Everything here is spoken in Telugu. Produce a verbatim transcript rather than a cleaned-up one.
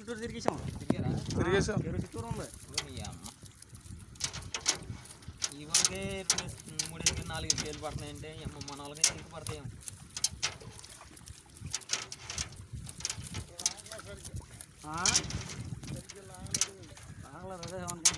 చుట్టూరు తిరిగేసాం తిరిగేసాం చెరువు చుట్టూరు ఉంది ఈ వాళ్ళకే మూడేళ్ళకి నాలుగు పేర్లు పడుతున్నాయంటే మన వాళ్ళకి ఇంక పడతాయి ఆగలేదు అదే అనుకుంటున్నాను